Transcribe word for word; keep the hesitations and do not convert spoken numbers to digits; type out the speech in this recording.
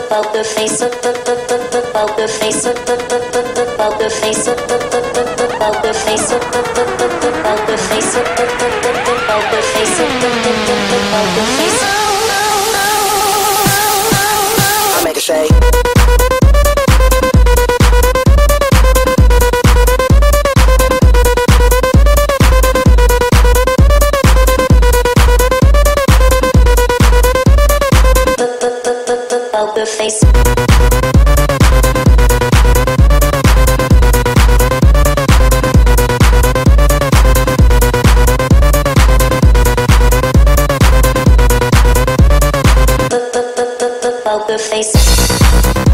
poker face, the the the the the poker face, the the the the the poker face, the the the the the poker face, the the the the the poker face, the the the the the poker face, the the the the the poker face. I make a shake. Poker face. The the the the the poker face.